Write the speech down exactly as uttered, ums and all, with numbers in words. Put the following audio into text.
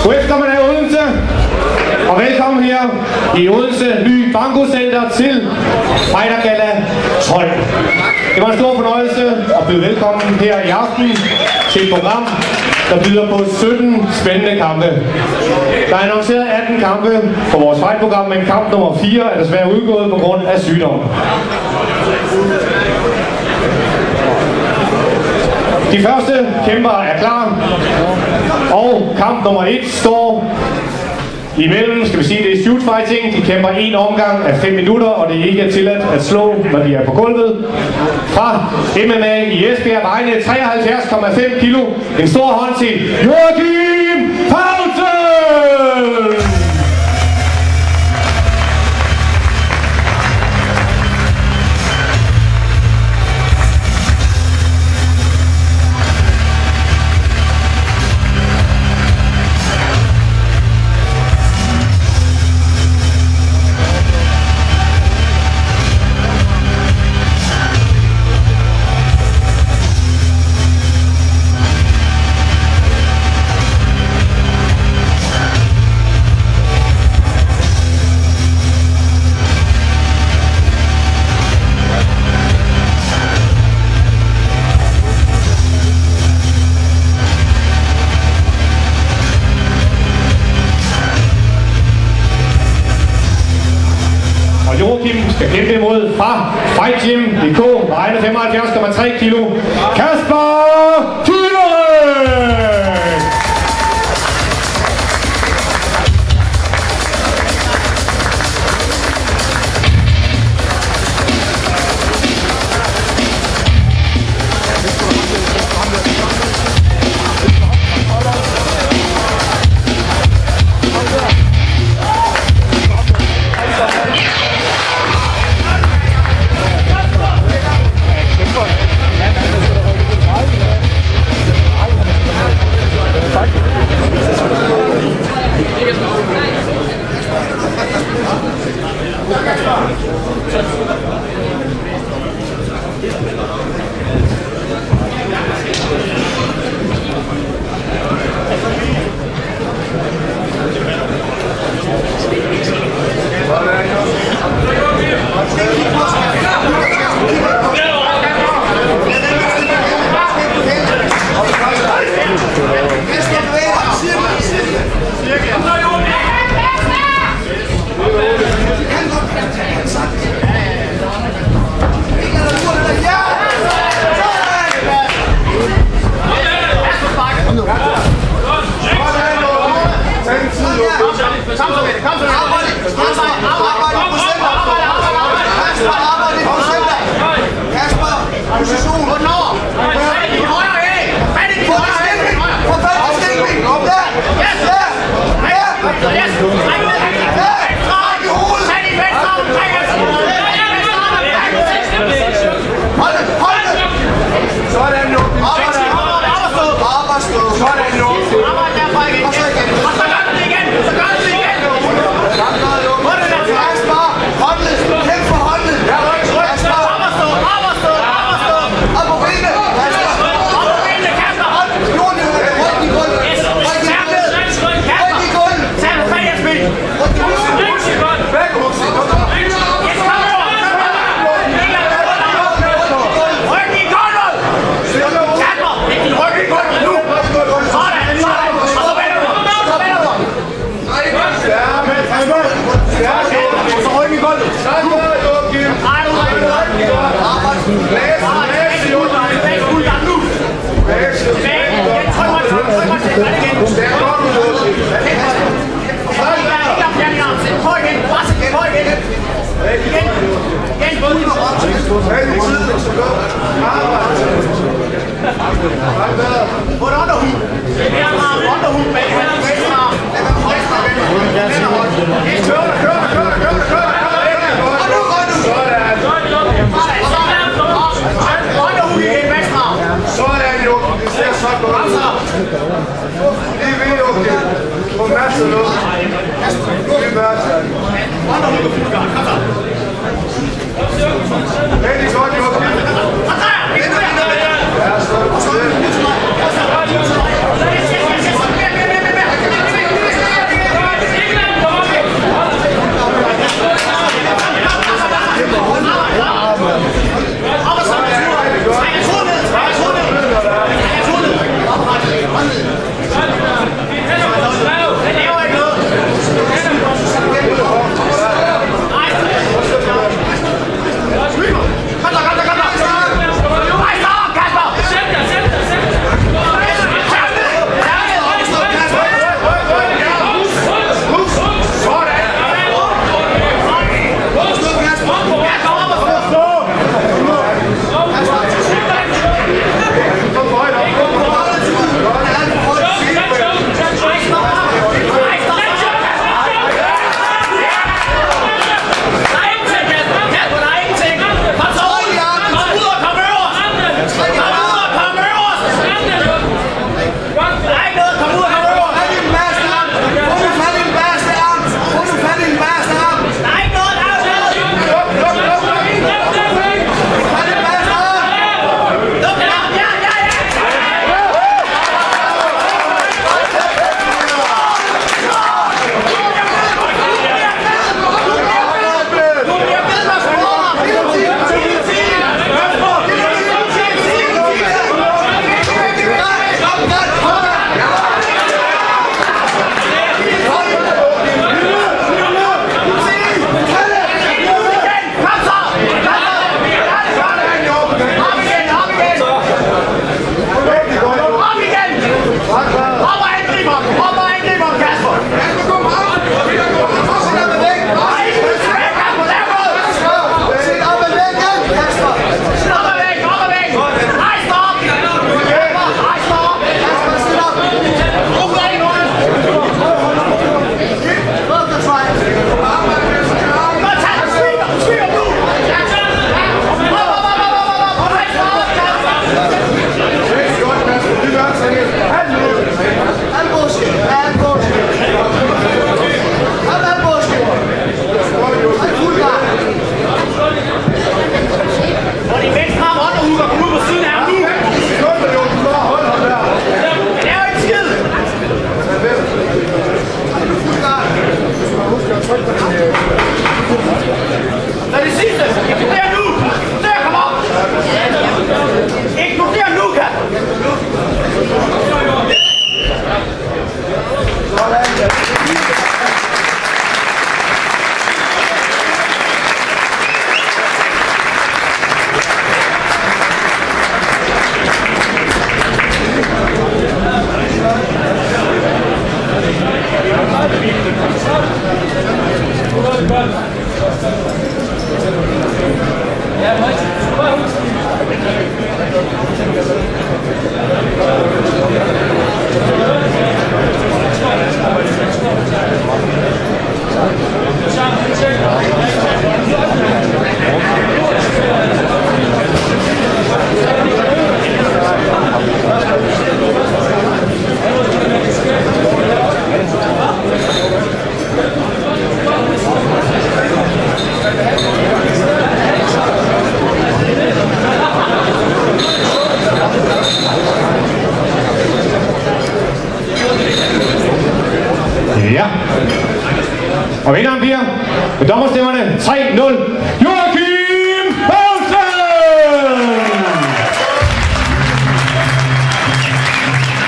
God eftermiddag Odense, og velkommen her i Odense Ny Banko Center til Fredaggala tolv. Det var en stor fornøjelse at byde velkommen her i aften til et program, der byder på sytten spændende kampe. Der er annonceret atten kampe på vores fight-program, men kamp nummer fire er desværre udgået på grund af sygdom. De første kæmper er klar, og kamp nummer et står imellem, skal vi sige, det er shoot fighting. De kæmper en omgang af fem minutter, og det er ikke tilladt at slå, når de er på gulvet. Fra M M A i Esbjerg, vejende treoghalvfjerds komma fem kilo. En stor hånd til Joachim Paulsen! Joachim skal kæmpe imod fra Fight Gym punktum d k, vejende femoghalvfjerds komma tre kilo, Kasper Thyre! Rigtig godt, Joachim.